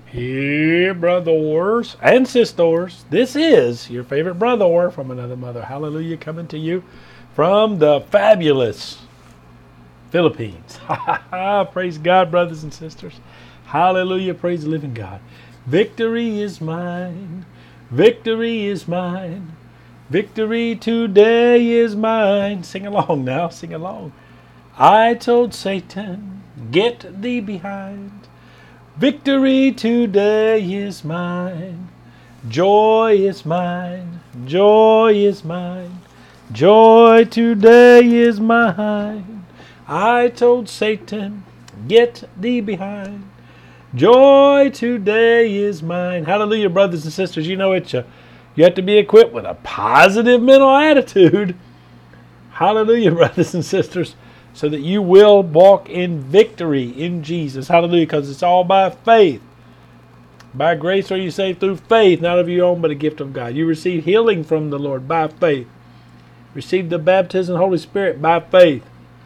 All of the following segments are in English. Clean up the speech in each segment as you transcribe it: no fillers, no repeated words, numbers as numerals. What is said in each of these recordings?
Here, brothers and sisters, this is your favorite brother from another mother. Hallelujah, coming to you from the fabulous Philippines. Praise God, brothers and sisters. Hallelujah, praise the living God. Victory is mine. Victory is mine. Victory today is mine. Sing along now, sing along. I told Satan, get thee behind. Victory today is mine. Joy is mine. Joy is mine. Joy today is mine. I told Satan, get thee behind. Joy today is mine. Hallelujah, brothers and sisters. You know it. You have to be equipped with a positive mental attitude. Hallelujah, brothers and sisters. So that you will walk in victory in Jesus. Hallelujah, because it's all by faith. By grace are you saved through faith, not of your own, but a gift of God. You receive healing from the Lord by faith. Receive the baptism of the Holy Spirit by faith.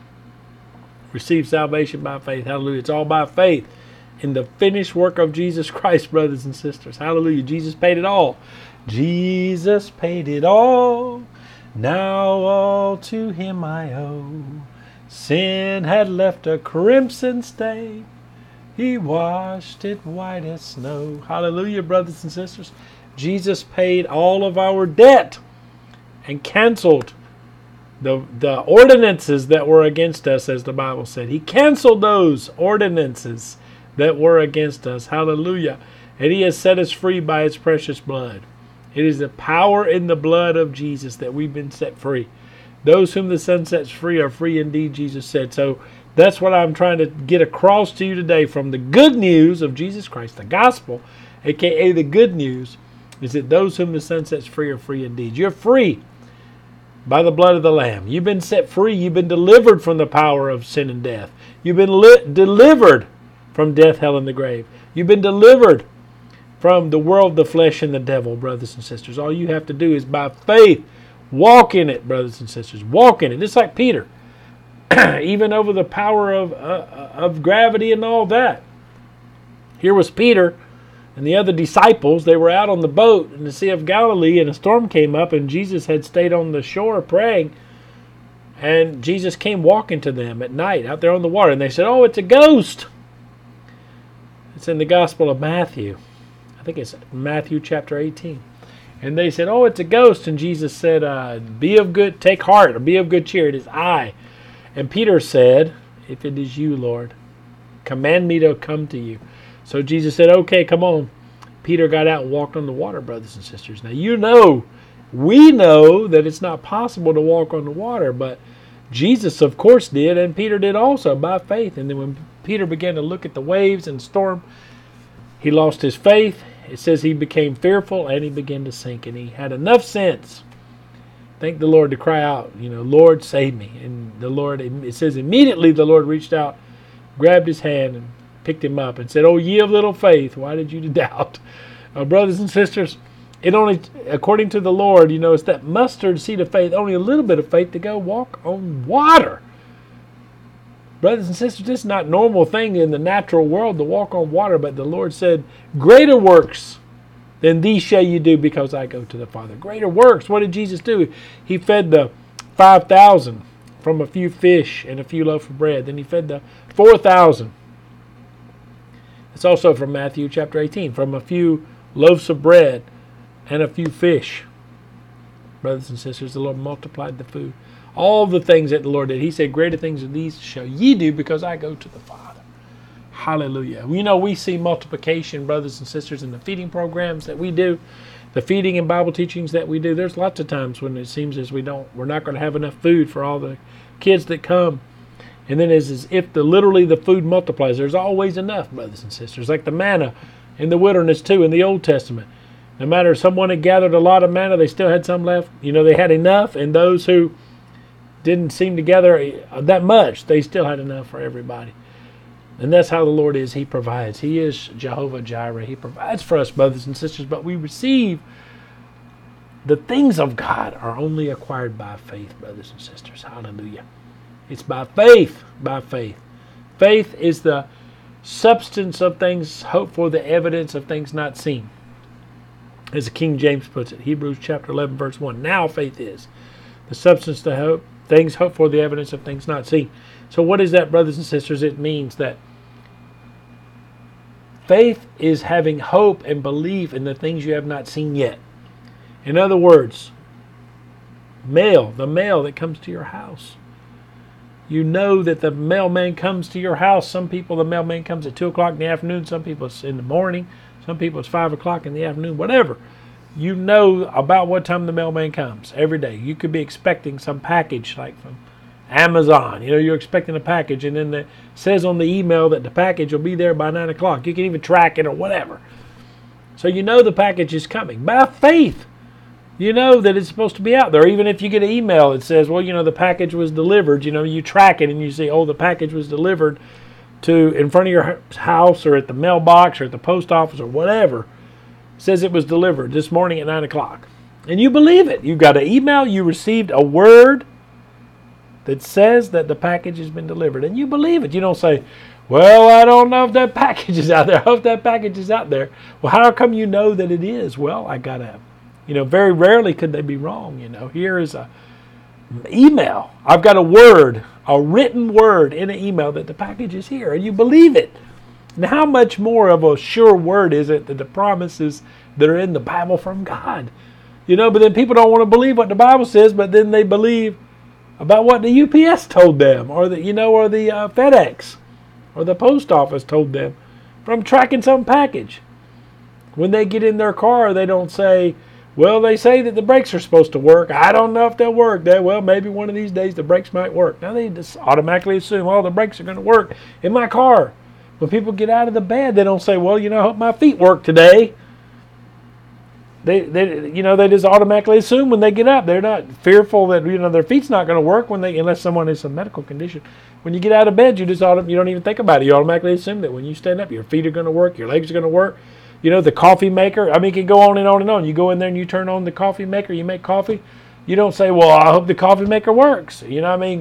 Receive salvation by faith. Hallelujah. It's all by faith in the finished work of Jesus Christ, brothers and sisters. Hallelujah. Jesus paid it all. Jesus paid it all. Now all to him I owe. Sin had left a crimson stain. He washed it white as snow. Hallelujah, brothers and sisters. Jesus paid all of our debt and canceled the ordinances that were against us, as the Bible said. He canceled those ordinances that were against us. Hallelujah. And he has set us free by his precious blood. It is the power in the blood of Jesus that we've been set free. Those whom the Son sets free are free indeed, Jesus said. So that's what I'm trying to get across to you today from the good news of Jesus Christ, the gospel, a.k.a. the good news, is that those whom the Son sets free are free indeed. You're free by the blood of the Lamb. You've been set free. You've been delivered from the power of sin and death. You've been delivered from death, hell, and the grave. You've been delivered from the world, the flesh, and the devil, brothers and sisters. All you have to do is by faith walk in it, brothers and sisters. Walk in it. Just like Peter. Even over the power of gravity and all that. Here was Peter and the other disciples. They were out on the boat in the Sea of Galilee, and a storm came up, and Jesus had stayed on the shore praying. And Jesus came walking to them at night out there on the water. And they said, oh, it's a ghost. It's in the Gospel of Matthew. I think it's Matthew chapter 18. And they said, oh, it's a ghost. And Jesus said, take heart, or be of good cheer. It is I. And Peter said, if it is you, Lord, command me to come to you. So Jesus said, okay, come on. Peter got out and walked on the water, brothers and sisters. Now, we know that it's not possible to walk on the water, but Jesus, of course, did, and Peter did also by faith. And then when Peter began to look at the waves and storm, he lost his faith. It says he became fearful and he began to sink, and he had enough sense, thank the Lord, to cry out, Lord, save me. And the Lord, it says immediately the Lord reached out, grabbed his hand and picked him up and said, oh, ye of little faith, why did you doubt? Brothers and sisters, it only, according to the Lord, it's that mustard seed of faith, only a little bit of faith to go walk on water. Brothers and sisters, this is not a normal thing in the natural world to walk on water, but the Lord said, greater works than these shall you do, because I go to the Father. Greater works. What did Jesus do? He fed the 5,000 from a few fish and a few loaves of bread. Then he fed the 4,000. It's also from Matthew chapter 18, from a few loaves of bread and a few fish. Brothers and sisters, the Lord multiplied the food. All the things that the Lord did. He said, greater things than these shall ye do, because I go to the Father. Hallelujah. We see multiplication, brothers and sisters, in the feeding programs that we do, the feeding and Bible teachings that we do. There's lots of times when it seems as we're not going to have enough food for all the kids that come. And then it's as if literally the food multiplies. There's always enough, brothers and sisters. Like the manna in the wilderness too, in the Old Testament. No matter if someone had gathered a lot of manna, they still had some left. They had enough. And those who didn't seem to gather that much, they still had enough for everybody. And that's how the Lord is. He provides. He is Jehovah Jireh. He provides for us, brothers and sisters. But we receive the things of God are only acquired by faith, brothers and sisters. Hallelujah. It's by faith. By faith. Faith is the substance of things hoped for, the evidence of things not seen. As the King James puts it, Hebrews chapter 11, verse 1. Now faith is the substance to hope, things hoped for, the evidence of things not seen. So what is that, brothers and sisters? It means that faith is having hope and belief in the things you have not seen yet. In other words, the mail that comes to your house. You know that the mailman comes to your house. Some people, the mailman comes at 2 o'clock in the afternoon. Some people it's in the morning. Some people it's 5 o'clock in the afternoon. Whatever. You know about what time the mailman comes every day. You could be expecting some package like from Amazon. You're expecting a package, and then it says on the email that the package will be there by 9 o'clock. You can even track it or whatever. So you know the package is coming. By faith, you know that it's supposed to be out there. Even if you get an email that says, well, the package was delivered, you track it and you say, oh, the package was delivered to in front of your house or at the mailbox or at the post office or whatever. It says it was delivered this morning at 9 o'clock. And you believe it. You got an email, you received a word that says that the package has been delivered. And you believe it. You don't say, well, I don't know if that package is out there. I hope that package is out there. Well, how come you know that it is? Well, I got to, very rarely could they be wrong. Here is a email. I've got a word, a written word in an email that the package is here. And you believe it. And how much more of a sure word is it that the promises that are in the Bible from God? But then people don't want to believe what the Bible says, but then they believe about what the UPS told them, or the FedEx, or the post office told them from tracking some package. When they get in their car, they don't say, well, they say that the brakes are supposed to work. I don't know if they'll work. Well, maybe one of these days the brakes might work. Now they just automatically assume, the brakes are going to work in my car. When people get out of the bed, they don't say, well, I hope my feet work today. They just automatically assume when they get up. They're not fearful that their feet's not going to work unless someone has some medical condition. When you get out of bed, you don't even think about it. You automatically assume that when you stand up, your feet are going to work, your legs are going to work. The coffee maker. It can go on and on and on. You go in there and you turn on the coffee maker. You make coffee. You don't say, well, I hope the coffee maker works. You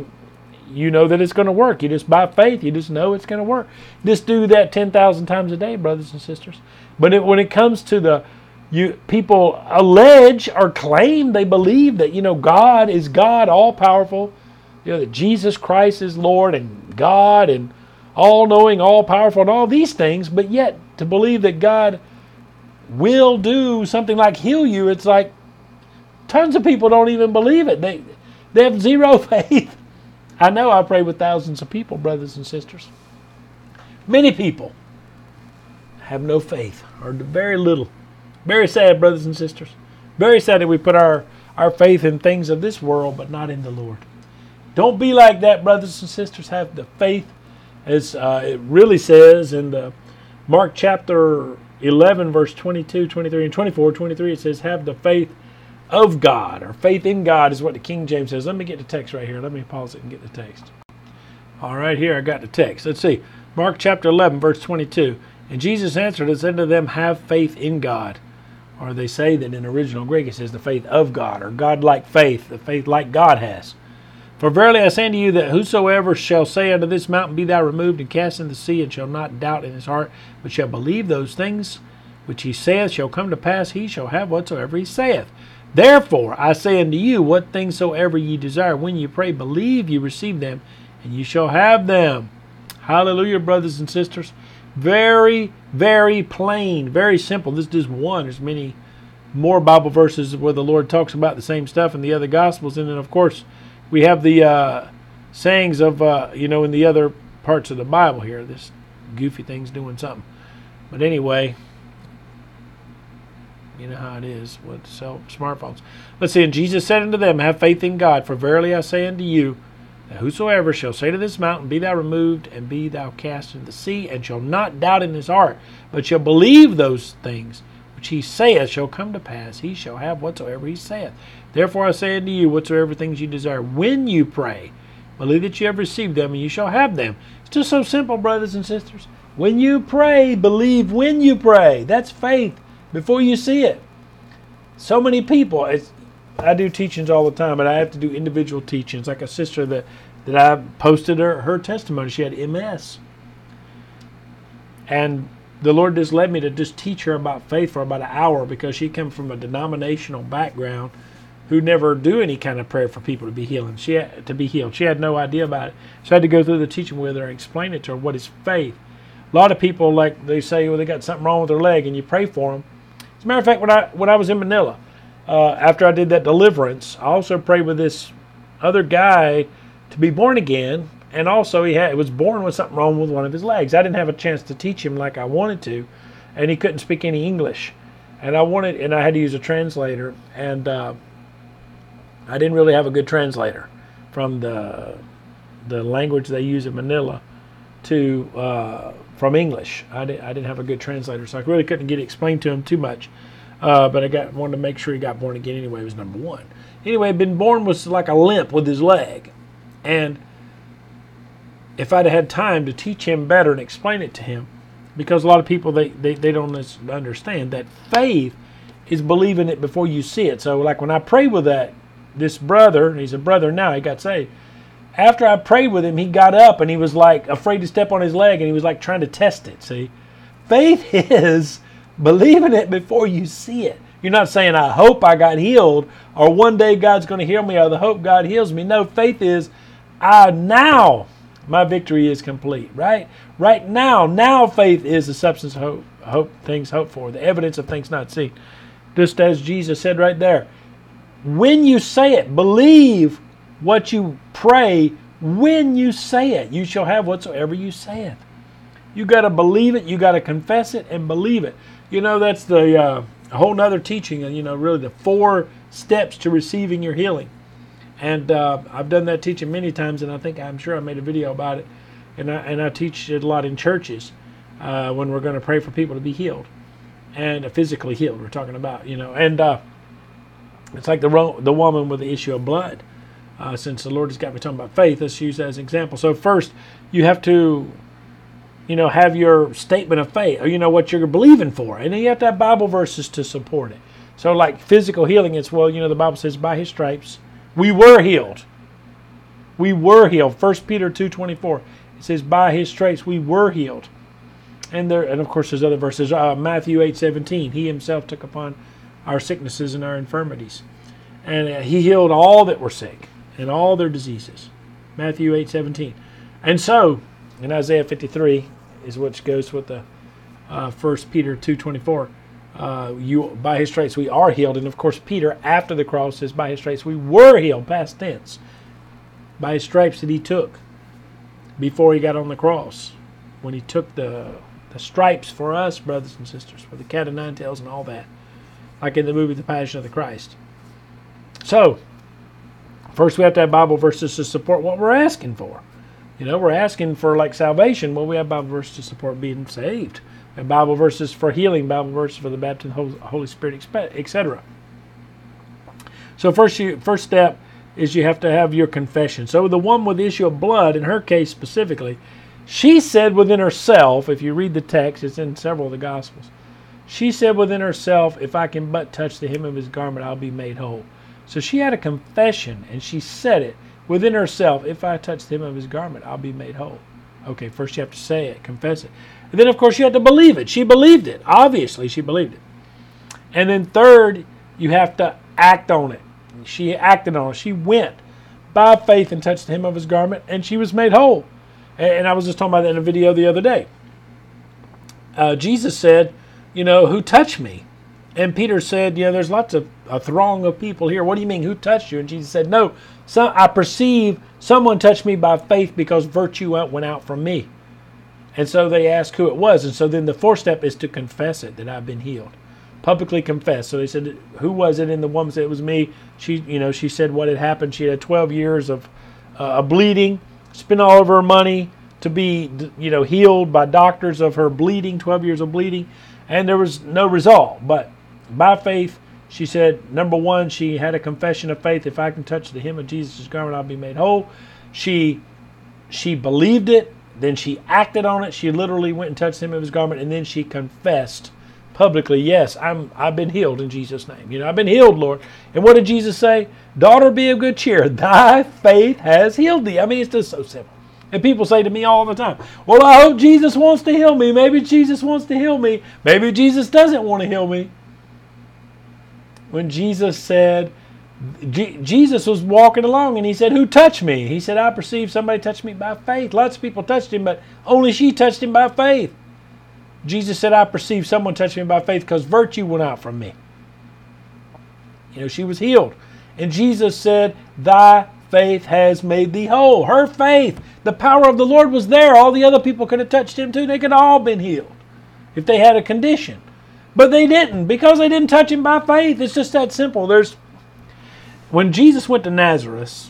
know that it's going to work. You just by faith, you just know it's going to work. Just do that 10,000 times a day, brothers and sisters. But when it comes to people allege or claim they believe that God is God, all powerful, that Jesus Christ is Lord and God and all knowing, all powerful, and all these things, but yet to believe that God will do something like heal you, it's like tons of people don't even believe it. They have zero faith. I know I pray with thousands of people, brothers and sisters. Many people have no faith or very little. Very sad, brothers and sisters. Very sad that we put our faith in things of this world, but not in the Lord. Don't be like that, brothers and sisters. Have the faith, as it really says in the Mark chapter 11, verse 22, 23, and 24, 23. It says, have the faith of God, or faith in God is what the King James says. Let me get the text right here. Let me pause it and get the text. All right, here I got the text. Let's see. Mark chapter 11, verse 22. And Jesus answered and said to them, have faith in God. Or they say that in original Greek it says the faith of God, or God-like faith, the faith like God has. For verily I say unto you that whosoever shall say unto this mountain, be thou removed and cast into the sea, and shall not doubt in his heart, but shall believe those things which he saith shall come to pass, he shall have whatsoever he saith. Therefore I say unto you, what things soever ye desire, when ye pray, believe ye receive them, and ye shall have them. Hallelujah, brothers and sisters. Very, very plain, very simple. This is just one. There's many more Bible verses where the Lord talks about the same stuff in the other Gospels. And then, of course, we have the sayings of, in the other parts of the Bible here. This goofy thing's doing something. But anyway, you know how it is with smartphones. Let's see. And Jesus said unto them, have faith in God, for verily I say unto you, that whosoever shall say to this mountain, be thou removed, and be thou cast into the sea, and shall not doubt in his heart, but shall believe those things which he saith shall come to pass, he shall have whatsoever he saith. Therefore I say unto you, whatsoever things you desire, when you pray, believe that you have received them, and you shall have them. It's just so simple, brothers and sisters. When you pray, believe when you pray. That's faith before you see it. So many people, I do teachings all the time, but I have to do individual teachings. Like a sister that I posted her testimony. She had MS. And the Lord just led me to just teach her about faith for about an hour, because she came from a denominational background who never do any kind of prayer for people to be healed. She had no idea about it. So I had to go through the teaching with her and explain it to her. What is faith? A lot of people, like, they say, well, they got something wrong with their leg, and you pray for them. As a matter of fact, when I was in Manila, after I did that deliverance, I also prayed with this other guy to be born again, and also he was born with something wrong with one of his legs. I didn't have a chance to teach him like I wanted to, and he couldn't speak any English, and I had to use a translator, and I didn't really have a good translator from the language they use in Manila to from English. I didn't have a good translator, so I really couldn't get it explained to him too much. But I wanted to make sure he got born again anyway. It was number one. Anyway, been born with like a limp with his leg, and if I'd had time to teach him better and explain it to him, because a lot of people they don't understand that faith is believing it before you see it. So like when I prayed with this brother, and he's a brother now, he got saved. After I prayed with him, he got up and he was like afraid to step on his leg, and he was like trying to test it. See, faith is believing it before you see it. You're not saying, I hope I got healed, or one day God's going to heal me, or the hope God heals me. No, faith is, now my victory is complete, right? Right now faith is the substance of things hoped for, the evidence of things not seen. Just as Jesus said right there, when you say it, believe what you pray when you say it. You shall have whatsoever you saith. You got to believe it, you got to confess it and believe it. That's the whole nother teaching, really the 4 steps to receiving your healing. And I've done that teaching many times, and I'm sure I made a video about it. And I teach it a lot in churches when we're going to pray for people to be healed and physically healed. We're talking about, and it's like the woman with the issue of blood. Since the Lord has got me talking about faith, let's use that as an example. So first, you have to, have your statement of faith, or what you're believing for, and then you have to have Bible verses to support it. So like physical healing, it's the Bible says by His stripes we were healed. We were healed. 1 Peter 2:24. It says, by His stripes we were healed. And of course there's other verses. Matthew 8:17. He Himself took upon our sicknesses and our infirmities. And He healed all that were sick and all their diseases. Matthew 8:17. And so, in Isaiah 53 is what goes with the 1 Peter 2:24. By His stripes we are healed. And of course Peter after the cross says by His stripes we were healed, past tense. By His stripes that He took before He got on the cross, when He took the stripes for us, brothers and sisters, for the cat of 9 tails and all that, like in the movie The Passion of the Christ. So first we have to have Bible verses to support what we're asking for. We're asking for like salvation. Well, we have Bible verses to support being saved. And Bible verses for healing, Bible verses for the baptism of the Holy Spirit, etc. So first step is you have to have your confession. So the one with the issue of blood, in her case specifically, she said within herself, if you read the text, it's in several of the Gospels, she said within herself, if I can but touch the hem of His garment, I'll be made whole. So she had a confession, and she said it within herself, if I touch the hem of His garment, I'll be made whole. Okay, first you have to say it, confess it. And then, of course, you have to believe it. She believed it. Obviously, she believed it. And then third, you have to act on it. She acted on it. She went by faith and touched the hem of His garment, and she was made whole. And I was just talking about that in a video the other day. Jesus said, who touched me? And Peter said, there's lots of a throng of people here. What do you mean, who touched you? And Jesus said, no, I perceive someone touched me by faith because virtue went out from me. And so they asked who it was. And so then the 4th step is to confess it, that I've been healed. Publicly confess. So they said, who was it? And the woman said, it was me. She said what had happened. She had 12 years of bleeding, spent all of her money to be, healed by doctors of her bleeding, 12 years of bleeding. And there was no result. But by faith, she said, number 1, she had a confession of faith. If I can touch the hem of Jesus' garment, I'll be made whole. She believed it. Then she acted on it. She literally went and touched the hem of His garment, and then she confessed publicly, yes, I've been healed in Jesus' name. I've been healed, Lord. And what did Jesus say? Daughter, be of good cheer. Thy faith has healed thee. I mean, it's just so simple. And people say to me all the time, well, I hope Jesus wants to heal me. Maybe Jesus wants to heal me. Maybe Jesus doesn't want to heal me. When Jesus said, Jesus was walking along and he said, who touched me? He said, I perceive somebody touched me by faith. Lots of people touched him, but only she touched him by faith. Jesus said, I perceive someone touched me by faith because virtue went out from me. She was healed. And Jesus said, thy faith has made thee whole. Her faith, the power of the Lord was there. All the other people could have touched him too. They could have all been healed if they had a condition. But they didn't, because they didn't touch him by faith. It's just that simple. When Jesus went to Nazareth,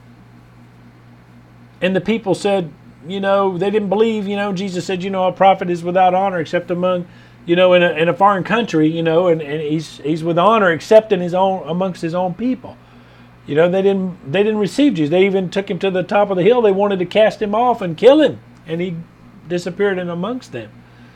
and the people said, they didn't believe, Jesus said, a prophet is without honor except among, in a foreign country, and he's with honor except amongst his own people. They didn't receive Jesus. They even took him to the top of the hill. They wanted to cast him off and kill him, and he disappeared in amongst them,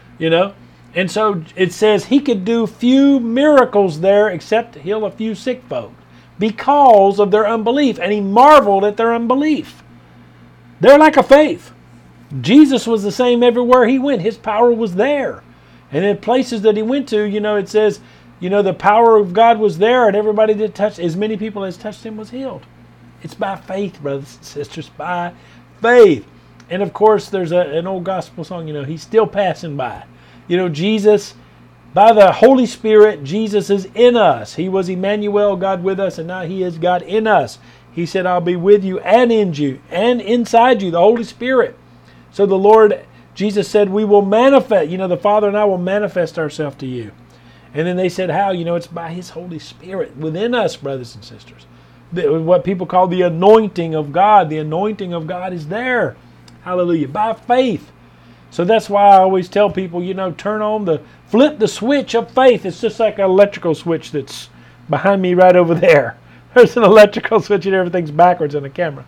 And so it says he could do few miracles there except to heal a few sick folk because of their unbelief. And he marveled at their unbelief. Their lack of faith. Jesus was the same everywhere he went. His power was there. And in places that he went to, it says, the power of God was there, and everybody that touched, as many people as touched him was healed. It's by faith, brothers and sisters, by faith. And of course, there's an old gospel song, he's still passing by. Jesus, by the Holy Spirit, Jesus is in us. He was Emmanuel, God with us, and now he is God in us. He said, I'll be with you and in you and inside you, the Holy Spirit. So the Lord, Jesus said, we will manifest, the Father and I will manifest ourselves to you. And then they said, how? It's by his Holy Spirit within us, brothers and sisters. What people call the anointing of God. The anointing of God is there. Hallelujah. By faith. So that's why I always tell people, flip the switch of faith. It's just like an electrical switch that's behind me right over there. There's an electrical switch and everything's backwards in the camera.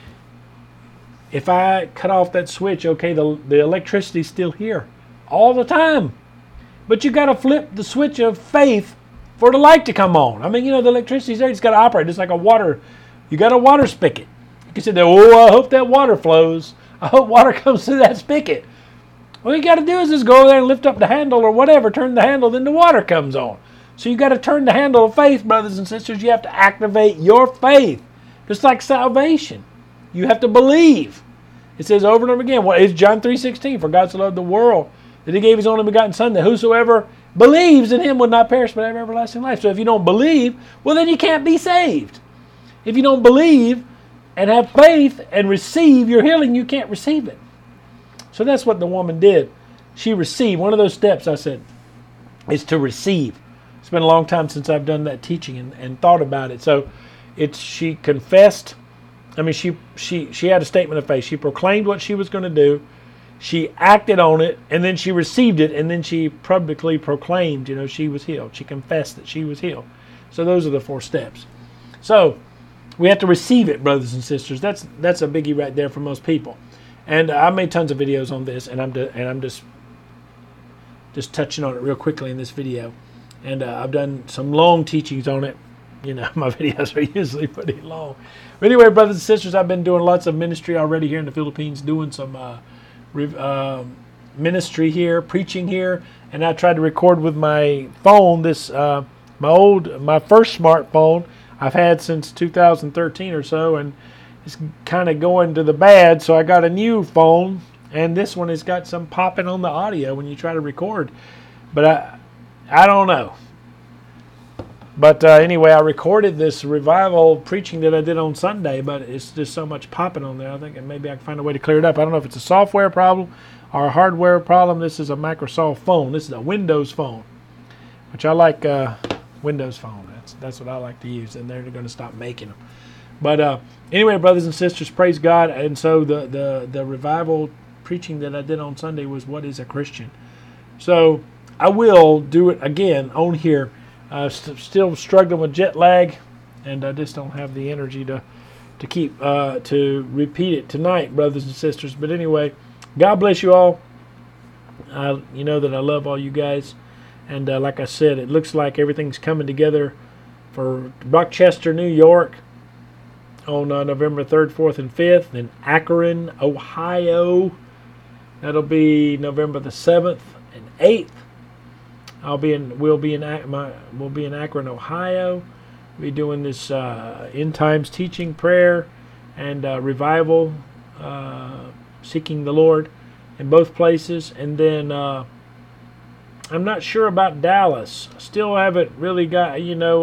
If I cut off that switch, okay, the electricity's still here all the time. But you got to flip the switch of faith for the light to come on. I mean, the electricity's there. It's got to operate. It's like a water. You got a water spigot. You can say, I hope that water flows. I hope water comes through that spigot. All you got to do is just go there and lift up the handle or whatever, turn the handle, then the water comes on. So you got to turn the handle of faith, brothers and sisters. You have to activate your faith. Just like salvation. You have to believe. It says over and over again, it's John 3:16, for God so loved the world that he gave his only begotten Son, that whosoever believes in him would not perish but have everlasting life. So if you don't believe, well then you can't be saved. If you don't believe and have faith and receive your healing, you can't receive it. So that's what the woman did. She received. One of those steps, I said, is to receive. It's been a long time since I've done that teaching and thought about it. So she confessed. I mean, she had a statement of faith. She proclaimed what she was going to do. She acted on it, and then she received it, and then she publicly proclaimed, she was healed. She confessed that she was healed. So those are the 4 steps. So we have to receive it, brothers and sisters. That's a biggie right there for most people. And I made tons of videos on this, and I'm just touching on it real quickly in this video. And I've done some long teachings on it. My videos are usually pretty long. But anyway, brothers and sisters, I've been doing lots of ministry already here in the Philippines, doing some ministry here, preaching here, and I tried to record with my phone. My first smartphone I've had since 2013 or so, and it's kind of going to the bad. So I got a new phone, and this one has got some popping on the audio when you try to record. But I don't know. But anyway, I recorded this revival preaching that I did on Sunday, but it's just so much popping on there. I think maybe I can find a way to clear it up. I don't know if it's a software problem or a hardware problem. This is a Microsoft phone. This is a Windows phone, which I like. Windows phone. That's what I like to use, and they're going to stop making them. But anyway, brothers and sisters, praise God. And so the revival preaching that I did on Sunday was what is a Christian. So I will do it again on here. Still struggling with jet lag, and I just don't have the energy to keep to repeat it tonight, brothers and sisters. But anyway, God bless you all. You know that I love all you guys, and like I said, it looks like everything's coming together for Rochester, New York, on November 3rd, 4th, and 5th in Akron, Ohio. That'll be November the 7th and 8th. We'll be in Akron, Ohio. We'll be doing this end times teaching, prayer, and revival, seeking the Lord in both places. And then I'm not sure about Dallas. Still haven't really got,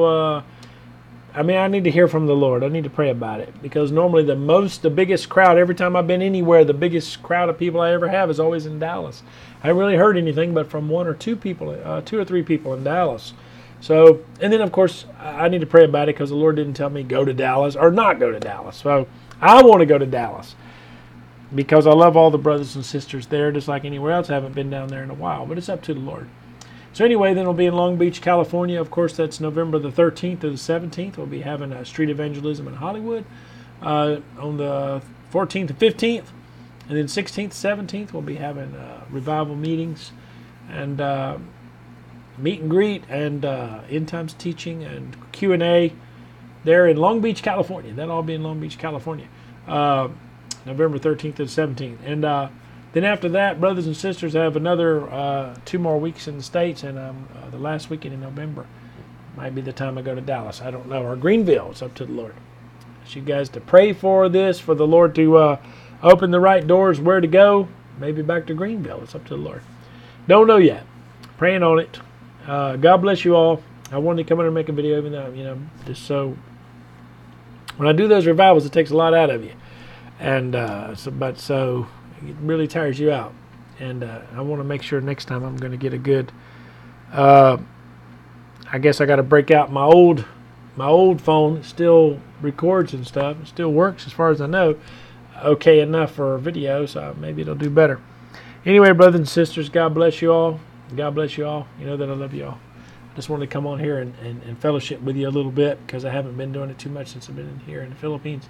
I need to hear from the Lord. I need to pray about it, because normally the biggest crowd, every time I've been anywhere, the biggest crowd of people I ever have is always in Dallas. I haven't really heard anything but from one or two people, 2 or 3 people in Dallas. So, and then of course I need to pray about it, because the Lord didn't tell me go to Dallas or not go to Dallas. So I want to go to Dallas because I love all the brothers and sisters there, just like anywhere else. I haven't been down there in a while, but it's up to the Lord. So anyway, then we'll be in Long Beach, California. Of course, that's November the 13th to the 17th. We'll be having a street evangelism in Hollywood on the 14th and 15th. And then 16th, 17th, we'll be having revival meetings and meet and greet and end times teaching and Q&A there in Long Beach, California. That'll all be in Long Beach, California, November 13th to the 17th. And then after that, brothers and sisters, I have another 2 more weeks in the States, and the last weekend in November might be the time I go to Dallas. I don't know. Or Greenville. It's up to the Lord. I ask you guys to pray for this, for the Lord to open the right doors, where to go. Maybe back to Greenville. It's up to the Lord. Don't know yet. Praying on it. God bless you all. I wanted to come in and make a video, even though, just so when I do those revivals, it takes a lot out of you. And so it really tires you out. And I want to make sure next time I'm going to get a good, I guess I got to break out my old phone. It still records and stuff. It still works as far as I know. Okay enough for video, so maybe it'll do better. Anyway, brothers and sisters, God bless you all. God bless you all. You know that I love you all. I just wanted to come on here and fellowship with you a little bit, because I haven't been doing it too much since I've been in here in the Philippines.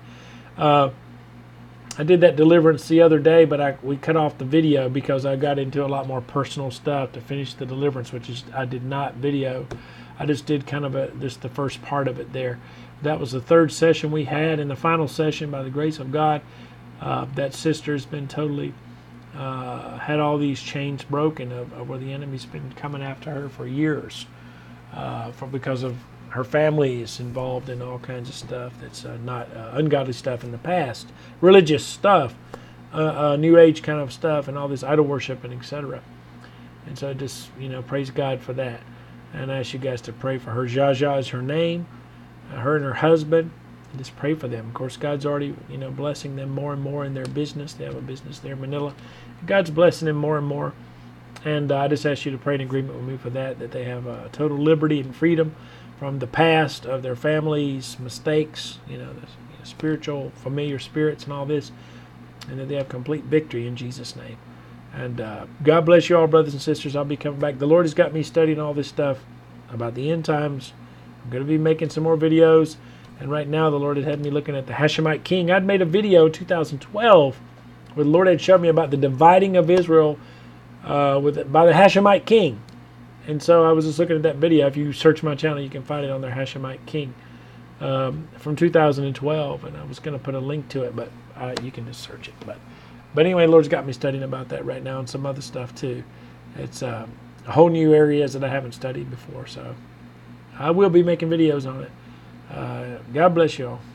I did that deliverance the other day, but we cut off the video because I got into a lot more personal stuff to finish the deliverance, which is I did not video. I just did kind of just the first part of it there. That was the 3rd session we had, and the final session, by the grace of God, that sister's been totally had all these chains broken of where the enemy's been coming after her for years, because of her family is involved in all kinds of stuff that's not ungodly stuff in the past, religious stuff, New Age kind of stuff, and all this idol worship and etc. And so just praise God for that, and I ask you guys to pray for her. Jaja is her name, her and her husband. And just pray for them. Of course, God's already blessing them more and more in their business. They have a business there in Manila. God's blessing them more and more. And I just ask you to pray in agreement with me for that they have total liberty and freedom from the past of their families' mistakes, the spiritual, familiar spirits and all this, and that they have complete victory in Jesus' name. And God bless you all, brothers and sisters. I'll be coming back. The Lord has got me studying all this stuff about the end times. I'm going to be making some more videos. And right now, the Lord had me looking at the Hashemite king. I'd made a video in 2012 where the Lord had showed me about the dividing of Israel by the Hashemite king. And so I was just looking at that video. If you search my channel, you can find it on there, Hashemite king, from 2012. And I was going to put a link to it, but you can just search it. But anyway, the Lord's got me studying about that right now and some other stuff too. It's a whole new areas that I haven't studied before. So I will be making videos on it. God bless you all.